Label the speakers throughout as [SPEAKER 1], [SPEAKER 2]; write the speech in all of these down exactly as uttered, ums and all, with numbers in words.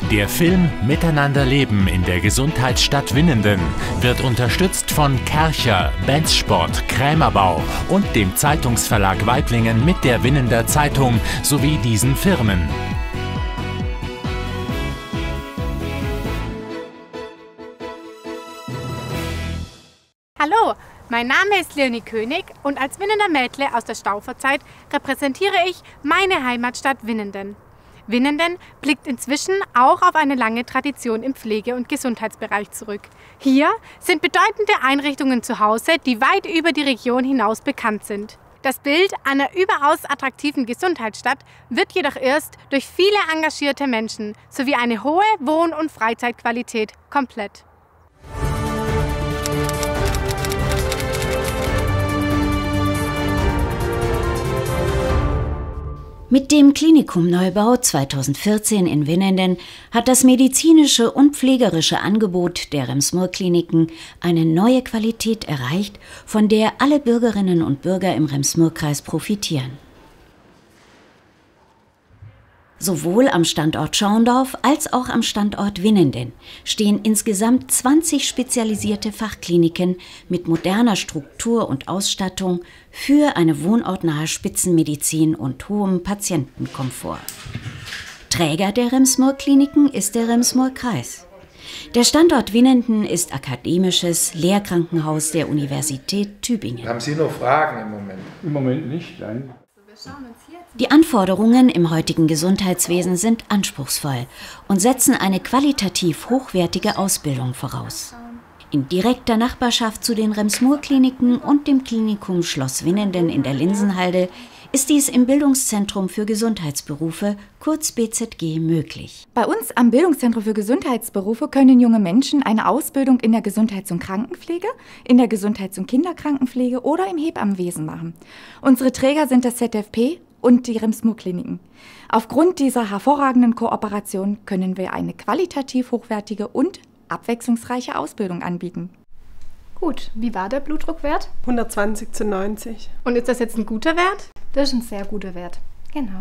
[SPEAKER 1] Der Film Miteinander leben in der Gesundheitsstadt Winnenden wird unterstützt von Kärcher, Benzsport, Krämerbau und dem Zeitungsverlag Waiblingen mit der Winnender Zeitung sowie diesen Firmen.
[SPEAKER 2] Hallo, mein Name ist Leonie König und als Winnender Mädle aus der Stauferzeit repräsentiere ich meine Heimatstadt Winnenden. Winnenden blickt inzwischen auch auf eine lange Tradition im Pflege- und Gesundheitsbereich zurück. Hier sind bedeutende Einrichtungen zu Hause, die weit über die Region hinaus bekannt sind. Das Bild einer überaus attraktiven Gesundheitsstadt wird jedoch erst durch viele engagierte Menschen sowie eine hohe Wohn- und Freizeitqualität komplett.
[SPEAKER 3] Mit dem Klinikumneubau zweitausendvierzehn in Winnenden hat das medizinische und pflegerische Angebot der Rems-Murr-Kliniken eine neue Qualität erreicht, von der alle Bürgerinnen und Bürger im Rems-Murr-Kreis profitieren. Sowohl am Standort Schorndorf als auch am Standort Winnenden stehen insgesamt zwanzig spezialisierte Fachkliniken mit moderner Struktur und Ausstattung für eine wohnortnahe Spitzenmedizin und hohem Patientenkomfort. Träger der Rems-Murr-Kliniken ist der Rems-Murr-Kreis. Der Standort Winnenden ist akademisches Lehrkrankenhaus der Universität Tübingen.
[SPEAKER 4] Haben Sie noch Fragen im Moment?
[SPEAKER 5] Im Moment nicht, nein.
[SPEAKER 3] Die Anforderungen im heutigen Gesundheitswesen sind anspruchsvoll und setzen eine qualitativ hochwertige Ausbildung voraus. In direkter Nachbarschaft zu den Rems-Murr-Kliniken und dem Klinikum Schloss Winnenden in der Linsenhalde ist dies im Bildungszentrum für Gesundheitsberufe, kurz B Z G, möglich.
[SPEAKER 6] Bei uns am Bildungszentrum für Gesundheitsberufe können junge Menschen eine Ausbildung in der Gesundheits- und Krankenpflege, in der Gesundheits- und Kinderkrankenpflege oder im Hebammenwesen machen. Unsere Träger sind das Z F P und die Rems-Murr-Kliniken. Aufgrund dieser hervorragenden Kooperation können wir eine qualitativ hochwertige und abwechslungsreiche Ausbildung anbieten.
[SPEAKER 7] Gut, wie war der Blutdruckwert?
[SPEAKER 8] hundertzwanzig zu neunzig.
[SPEAKER 2] Und ist das jetzt ein guter Wert?
[SPEAKER 7] Das ist ein sehr guter Wert. Genau.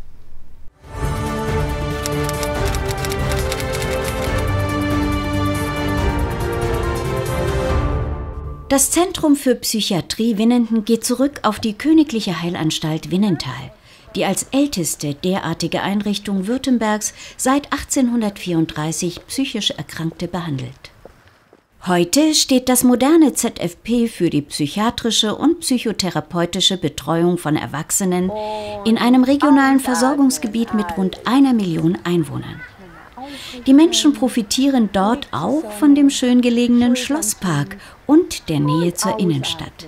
[SPEAKER 3] Das Zentrum für Psychiatrie Winnenden geht zurück auf die Königliche Heilanstalt Winnenthal, die als älteste derartige Einrichtung Württembergs seit achtzehnhundertvierunddreißig psychisch Erkrankte behandelt. Heute steht das moderne Z F P für die psychiatrische und psychotherapeutische Betreuung von Erwachsenen in einem regionalen Versorgungsgebiet mit rund einer Million Einwohnern. Die Menschen profitieren dort auch von dem schön gelegenen Schlosspark und der Nähe zur Innenstadt.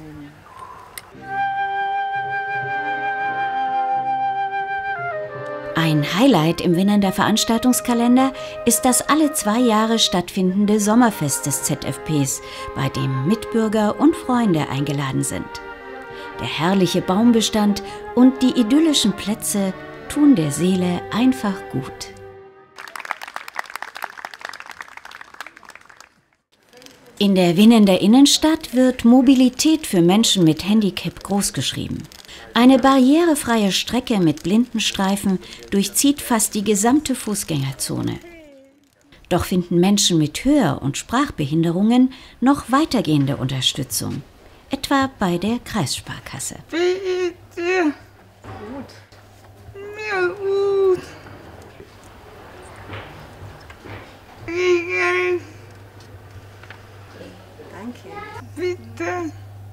[SPEAKER 3] Ein Highlight im Winnender Veranstaltungskalender ist das alle zwei Jahre stattfindende Sommerfest des Z F Ps, bei dem Mitbürger und Freunde eingeladen sind. Der herrliche Baumbestand und die idyllischen Plätze tun der Seele einfach gut. In der Winnender Innenstadt wird Mobilität für Menschen mit Handicap großgeschrieben. Eine barrierefreie Strecke mit Blindenstreifen durchzieht fast die gesamte Fußgängerzone. Doch finden Menschen mit Hör- und Sprachbehinderungen noch weitergehende Unterstützung, etwa bei der Kreissparkasse.
[SPEAKER 8] Bitte. Gut. Mir gut. Bitte. Danke. Bitte.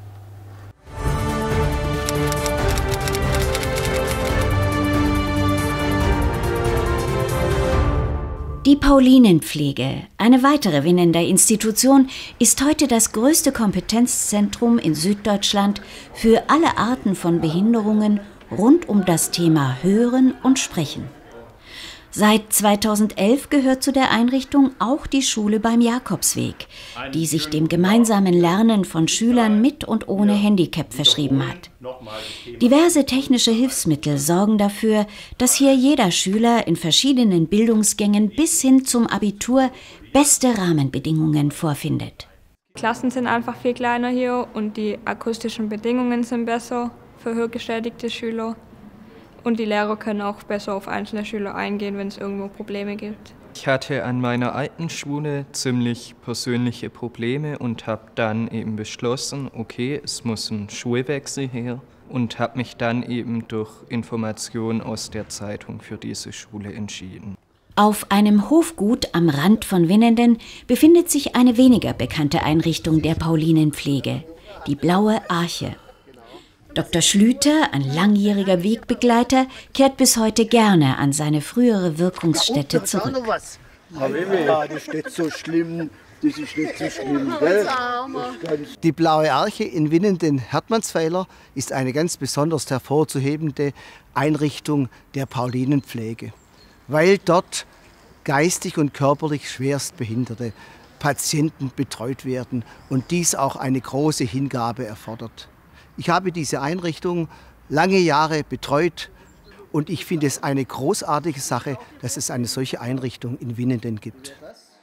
[SPEAKER 3] Die Paulinenpflege, eine weitere Winnender Institution, ist heute das größte Kompetenzzentrum in Süddeutschland für alle Arten von Behinderungen rund um das Thema Hören und Sprechen. Seit zweitausendelf gehört zu der Einrichtung auch die Schule beim Jakobsweg, die sich dem gemeinsamen Lernen von Schülern mit und ohne Handicap verschrieben hat. Diverse technische Hilfsmittel sorgen dafür, dass hier jeder Schüler in verschiedenen Bildungsgängen bis hin zum Abitur beste Rahmenbedingungen vorfindet.
[SPEAKER 9] Die Klassen sind einfach viel kleiner hier und die akustischen Bedingungen sind besser für hörgeschädigte Schüler. Und die Lehrer können auch besser auf einzelne Schüler eingehen, wenn es irgendwo Probleme gibt.
[SPEAKER 4] Ich hatte an meiner alten Schule ziemlich persönliche Probleme und habe dann eben beschlossen, okay, es muss ein Schulwechsel her und habe mich dann eben durch Informationen aus der Zeitung für diese Schule entschieden.
[SPEAKER 3] Auf einem Hofgut am Rand von Winnenden befindet sich eine weniger bekannte Einrichtung der Paulinenpflege, die Blaue Arche. Doktor Schlüter, ein langjähriger Wegbegleiter, kehrt bis heute gerne an seine frühere Wirkungsstätte zurück.
[SPEAKER 5] Ja, das ist nicht so schlimm, das ist nicht so schlimm, gell? Die Blaue Arche in Winnenden-Hertmannsweiler ist eine ganz besonders hervorzuhebende Einrichtung der Paulinenpflege, weil dort geistig und körperlich schwerstbehinderte Patienten betreut werden und dies auch eine große Hingabe erfordert. Ich habe diese Einrichtung lange Jahre betreut und ich finde es eine großartige Sache, dass es eine solche Einrichtung in Winnenden gibt.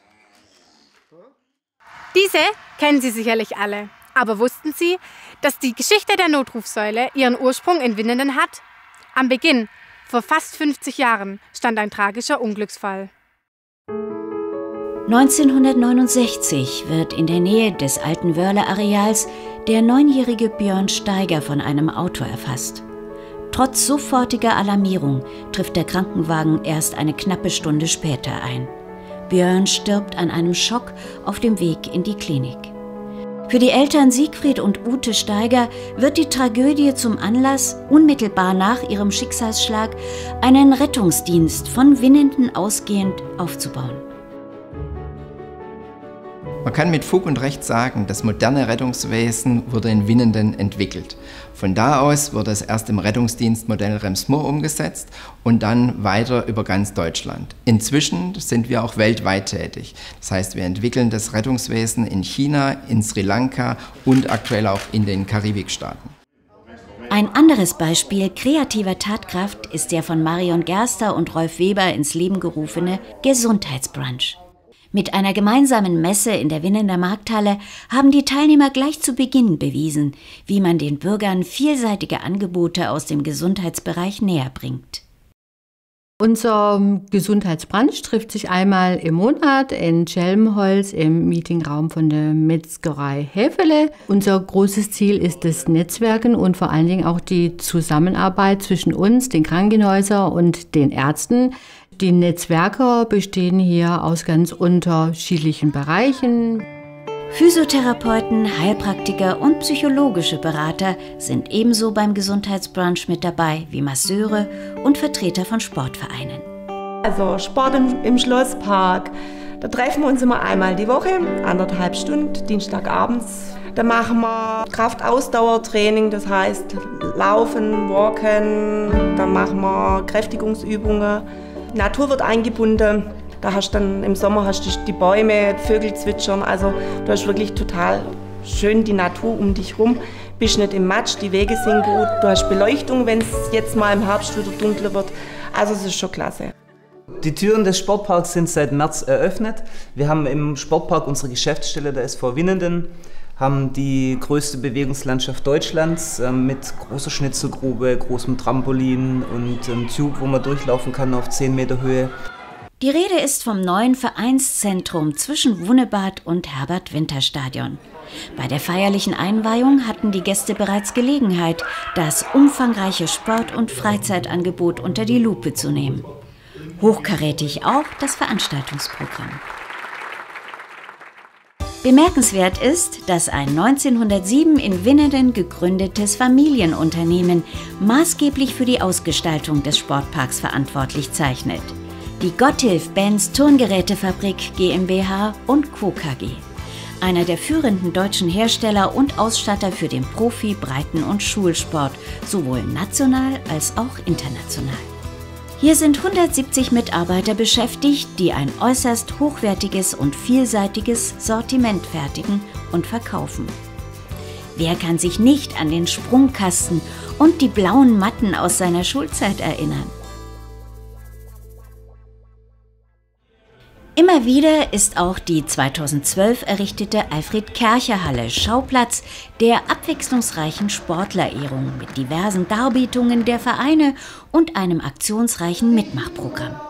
[SPEAKER 2] Diese kennen Sie sicherlich alle. Aber wussten Sie, dass die Geschichte der Notrufsäule ihren Ursprung in Winnenden hat? Am Beginn, vor fast fünfzig Jahren, stand ein tragischer Unglücksfall.
[SPEAKER 3] neunzehnhundertneunundsechzig wird in der Nähe des alten Wörle-Areals der neunjährige Björn Steiger von einem Auto erfasst. Trotz sofortiger Alarmierung trifft der Krankenwagen erst eine knappe Stunde später ein. Björn stirbt an einem Schock auf dem Weg in die Klinik. Für die Eltern Siegfried und Ute Steiger wird die Tragödie zum Anlass, unmittelbar nach ihrem Schicksalsschlag einen Rettungsdienst von Winnenden ausgehend aufzubauen.
[SPEAKER 10] Man kann mit Fug und Recht sagen, das moderne Rettungswesen wurde in Winnenden entwickelt. Von da aus wurde es erst im Rettungsdienstmodell Rems-Murr umgesetzt und dann weiter über ganz Deutschland. Inzwischen sind wir auch weltweit tätig. Das heißt, wir entwickeln das Rettungswesen in China, in Sri Lanka und aktuell auch in den Karibikstaaten.
[SPEAKER 3] Ein anderes Beispiel kreativer Tatkraft ist der von Marion Gerster und Rolf Weber ins Leben gerufene Gesundheitsbrunch. Mit einer gemeinsamen Messe in der Winnender Markthalle haben die Teilnehmer gleich zu Beginn bewiesen, wie man den Bürgern vielseitige Angebote aus dem Gesundheitsbereich näher bringt.
[SPEAKER 11] Unser Gesundheitsbrunch trifft sich einmal im Monat in Schelmenholz im Meetingraum von der Metzgerei Häfele. Unser großes Ziel ist das Netzwerken und vor allen Dingen auch die Zusammenarbeit zwischen uns, den Krankenhäusern und den Ärzten. Die Netzwerker bestehen hier aus ganz unterschiedlichen Bereichen.
[SPEAKER 3] Physiotherapeuten, Heilpraktiker und psychologische Berater sind ebenso beim Gesundheitsbrunch mit dabei wie Masseure und Vertreter von Sportvereinen.
[SPEAKER 12] Also Sport im, im Schlosspark, da treffen wir uns immer einmal die Woche, anderthalb Stunden, Dienstagabends. Da machen wir Kraftausdauertraining, das heißt Laufen, Walken, dann machen wir Kräftigungsübungen. Die Natur wird eingebunden, da hast dann im Sommer hast du die Bäume, Vögel zwitschern, also du hast wirklich total schön die Natur um dich rum. Bist nicht im Matsch, die Wege sind gut, du hast Beleuchtung, wenn es jetzt mal im Herbst wieder dunkler wird, also es ist schon klasse.
[SPEAKER 13] Die Türen des Sportparks sind seit März eröffnet. Wir haben im Sportpark unsere Geschäftsstelle der S V Winnenden, haben die größte Bewegungslandschaft Deutschlands äh, mit großer Schnitzelgrube, großem Trampolin und einem Tube, wo man durchlaufen kann auf zehn Meter Höhe.
[SPEAKER 3] Die Rede ist vom neuen Vereinszentrum zwischen Wunebad und Herbert-Winter-Stadion. Bei der feierlichen Einweihung hatten die Gäste bereits Gelegenheit, das umfangreiche Sport- und Freizeitangebot unter die Lupe zu nehmen. Hochkarätig auch das Veranstaltungsprogramm. Bemerkenswert ist, dass ein neunzehnhundertsieben in Winnenden gegründetes Familienunternehmen maßgeblich für die Ausgestaltung des Sportparks verantwortlich zeichnet. Die Gotthilf-Benz Turngerätefabrik GmbH und Co. KG. Einer der führenden deutschen Hersteller und Ausstatter für den Profi-, Breiten- und Schulsport, sowohl national als auch international. Hier sind hundertsiebzig Mitarbeiter beschäftigt, die ein äußerst hochwertiges und vielseitiges Sortiment fertigen und verkaufen. Wer kann sich nicht an den Sprungkasten und die blauen Matten aus seiner Schulzeit erinnern? Immer wieder ist auch die zweitausendzwölf errichtete Alfred-Kercher-Halle Schauplatz der abwechslungsreichen Sportlerehrung mit diversen Darbietungen der Vereine und einem aktionsreichen Mitmachprogramm.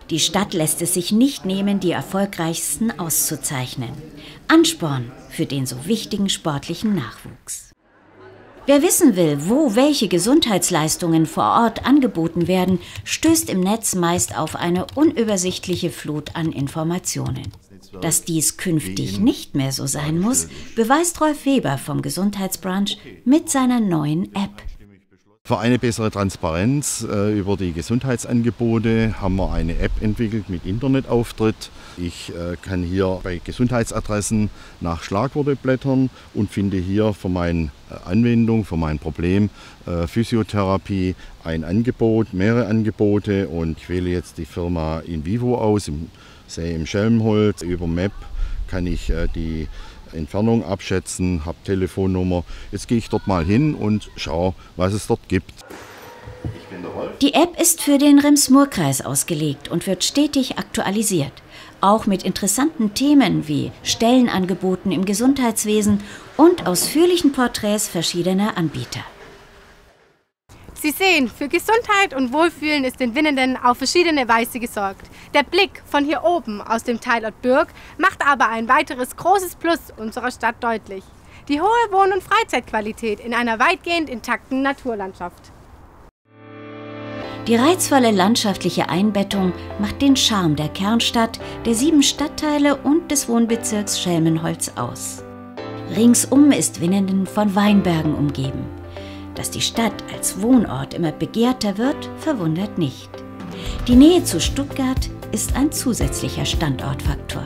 [SPEAKER 3] Die Stadt lässt es sich nicht nehmen, die erfolgreichsten auszuzeichnen. Ansporn für den so wichtigen sportlichen Nachwuchs. Wer wissen will, wo welche Gesundheitsleistungen vor Ort angeboten werden, stößt im Netz meist auf eine unübersichtliche Flut an Informationen. Dass dies künftig nicht mehr so sein muss, beweist Rolf Weber vom Gesundheitsbranch mit seiner neuen App.
[SPEAKER 14] Für eine bessere Transparenz äh, über die Gesundheitsangebote haben wir eine App entwickelt mit Internetauftritt. Ich äh, kann hier bei Gesundheitsadressen nach Schlagworte blättern und finde hier für meine äh, Anwendung, für mein Problem äh, Physiotherapie ein Angebot, mehrere Angebote, und ich wähle jetzt die Firma InVivo aus, im, sehe im Schelmholz. Über Map kann ich äh, die Entfernung abschätzen, habe Telefonnummer. Jetzt gehe ich dort mal hin und schaue, was es dort gibt.
[SPEAKER 3] Die App ist für den Rems-Murr-Kreis ausgelegt und wird stetig aktualisiert. Auch mit interessanten Themen wie Stellenangeboten im Gesundheitswesen und ausführlichen Porträts verschiedener Anbieter.
[SPEAKER 2] Sie sehen, für Gesundheit und Wohlfühlen ist in Winnenden auf verschiedene Weise gesorgt. Der Blick von hier oben aus dem Teilort Bürg macht aber ein weiteres großes Plus unserer Stadt deutlich. Die hohe Wohn- und Freizeitqualität in einer weitgehend intakten Naturlandschaft.
[SPEAKER 3] Die reizvolle landschaftliche Einbettung macht den Charme der Kernstadt, der sieben Stadtteile und des Wohnbezirks Schelmenholz aus. Ringsum ist Winnenden von Weinbergen umgeben. Dass die Stadt als Wohnort immer begehrter wird, verwundert nicht. Die Nähe zu Stuttgart ist ein zusätzlicher Standortfaktor.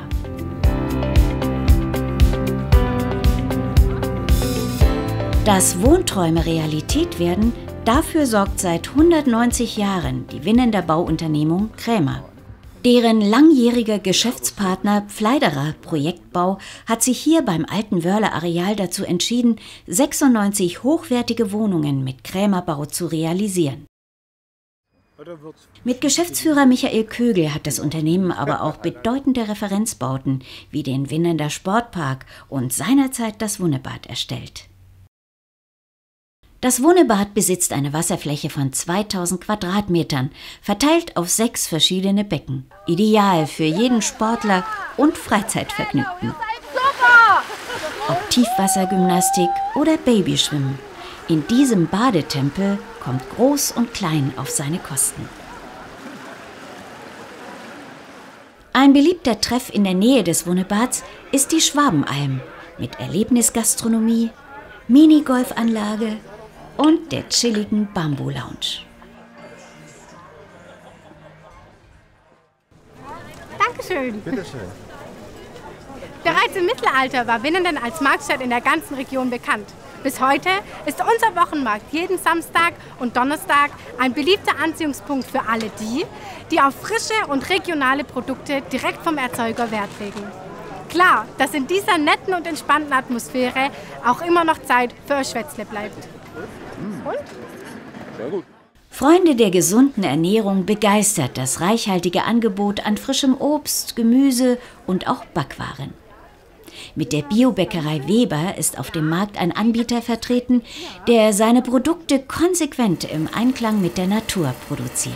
[SPEAKER 3] Dass Wohnträume Realität werden, dafür sorgt seit hundertneunzig Jahren die Winnender Bauunternehmung Krämer. Deren langjähriger Geschäftspartner Pfleiderer Projektbau hat sich hier beim alten Wörler Areal dazu entschieden, sechsundneunzig hochwertige Wohnungen mit Krämerbau zu realisieren. Mit Geschäftsführer Michael Kögel hat das Unternehmen aber auch bedeutende Referenzbauten wie den Winnender Sportpark und seinerzeit das Wonnebad erstellt. Das Wonnebad besitzt eine Wasserfläche von zweitausend Quadratmetern, verteilt auf sechs verschiedene Becken. Ideal für jeden Sportler und Freizeitvergnügten. Ob Tiefwassergymnastik oder Babyschwimmen. In diesem Badetempel kommt Groß und Klein auf seine Kosten. Ein beliebter Treff in der Nähe des Wonnebads ist die Schwabenalm mit Erlebnisgastronomie, Minigolfanlage und der chilligen Bambu-Lounge.
[SPEAKER 2] Dankeschön.
[SPEAKER 15] Bitteschön.
[SPEAKER 2] Bereits im Mittelalter war Winnenden als Marktstadt in der ganzen Region bekannt. Bis heute ist unser Wochenmarkt jeden Samstag und Donnerstag ein beliebter Anziehungspunkt für alle die, die auf frische und regionale Produkte direkt vom Erzeuger Wert legen. Klar, dass in dieser netten und entspannten Atmosphäre auch immer noch Zeit für ein Schwätzle bleibt. Und?
[SPEAKER 15] Sehr gut.
[SPEAKER 3] Freunde der gesunden Ernährung begeistert das reichhaltige Angebot an frischem Obst, Gemüse und auch Backwaren. Mit der Biobäckerei Weber ist auf dem Markt ein Anbieter vertreten, der seine Produkte konsequent im Einklang mit der Natur produziert.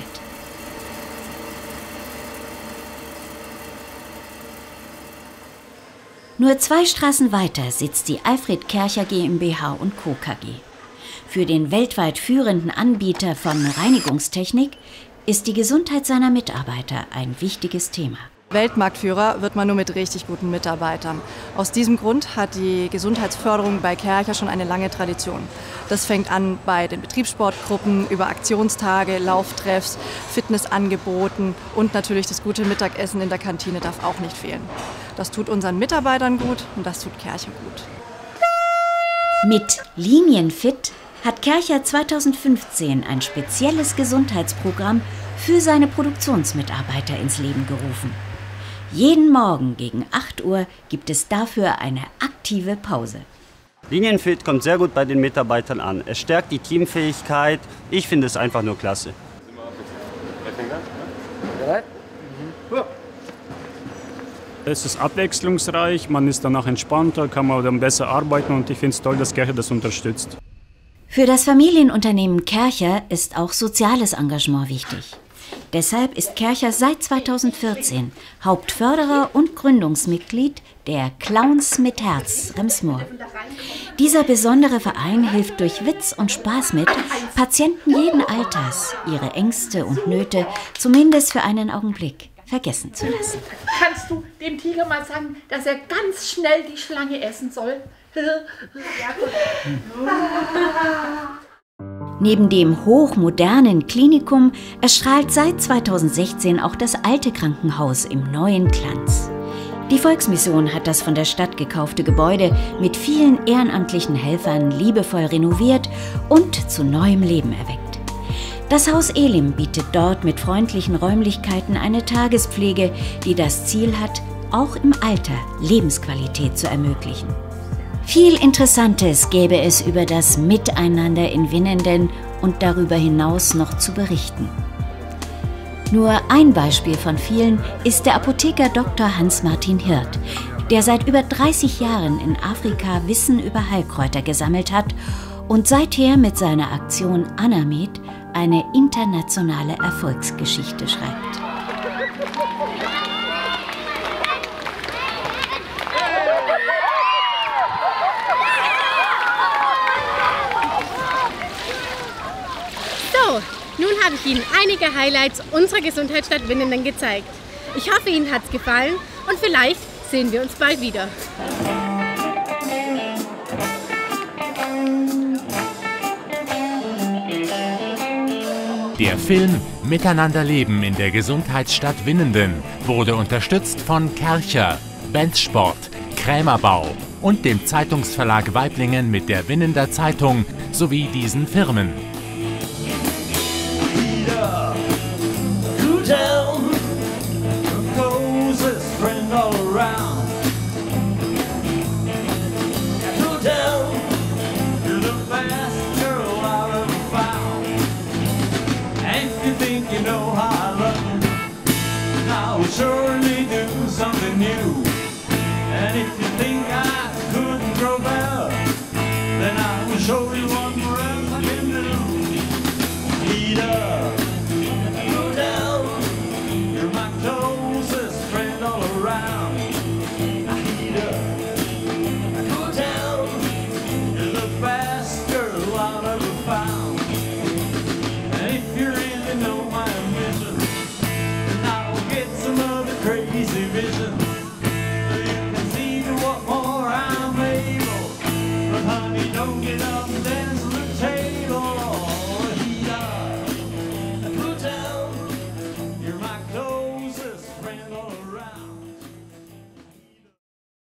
[SPEAKER 3] Nur zwei Straßen weiter sitzt die Alfred Kercher GmbH und Co. K G. Für den weltweit führenden Anbieter von Reinigungstechnik ist die Gesundheit seiner Mitarbeiter ein wichtiges Thema.
[SPEAKER 16] Weltmarktführer wird man nur mit richtig guten Mitarbeitern. Aus diesem Grund hat die Gesundheitsförderung bei Kercher schon eine lange Tradition. Das fängt an bei den Betriebssportgruppen, über Aktionstage, Lauftreffs, Fitnessangeboten und natürlich das gute Mittagessen in der Kantine darf auch nicht fehlen. Das tut unseren Mitarbeitern gut und das tut Kercher gut.
[SPEAKER 3] Mit Linienfit hat Kercher zweitausendfünfzehn ein spezielles Gesundheitsprogramm für seine Produktionsmitarbeiter ins Leben gerufen. Jeden Morgen gegen acht Uhr gibt es dafür eine aktive Pause.
[SPEAKER 17] Linienfit kommt sehr gut bei den Mitarbeitern an. Es stärkt die Teamfähigkeit. Ich finde es einfach nur klasse.
[SPEAKER 18] Es ist abwechslungsreich, man ist danach entspannter, kann man dann besser arbeiten und ich finde es toll, dass Kercher das unterstützt.
[SPEAKER 3] Für das Familienunternehmen Kercher ist auch soziales Engagement wichtig. Deshalb ist Kercher seit zweitausendvierzehn Hauptförderer und Gründungsmitglied der Clowns mit Herz Rems-Murr. Dieser besondere Verein hilft durch Witz und Spaß mit, Patienten jeden Alters ihre Ängste und Nöte zumindest für einen Augenblick vergessen zu lassen.
[SPEAKER 15] Kannst du dem Tiger mal sagen, dass er ganz schnell die Schlange essen soll?
[SPEAKER 3] Neben dem hochmodernen Klinikum erstrahlt seit zweitausendsechzehn auch das alte Krankenhaus im neuen Glanz. Die Volksmission hat das von der Stadt gekaufte Gebäude mit vielen ehrenamtlichen Helfern liebevoll renoviert und zu neuem Leben erweckt. Das Haus Elim bietet dort mit freundlichen Räumlichkeiten eine Tagespflege, die das Ziel hat, auch im Alter Lebensqualität zu ermöglichen. Viel Interessantes gäbe es über das Miteinander in Winnenden und darüber hinaus noch zu berichten. Nur ein Beispiel von vielen ist der Apotheker Doktor Hans-Martin Hirt, der seit über dreißig Jahren in Afrika Wissen über Heilkräuter gesammelt hat und seither mit seiner Aktion Anamed eine internationale Erfolgsgeschichte schreibt.
[SPEAKER 2] So, nun habe ich Ihnen einige Highlights unserer Gesundheitsstadt Winnenden gezeigt. Ich hoffe, Ihnen hat es gefallen und vielleicht sehen wir uns bald wieder.
[SPEAKER 1] Der Film Miteinander leben in der Gesundheitsstadt Winnenden wurde unterstützt von Kercher, Benzsport, Krämerbau und dem Zeitungsverlag Waiblingen mit der Winnender Zeitung sowie diesen Firmen.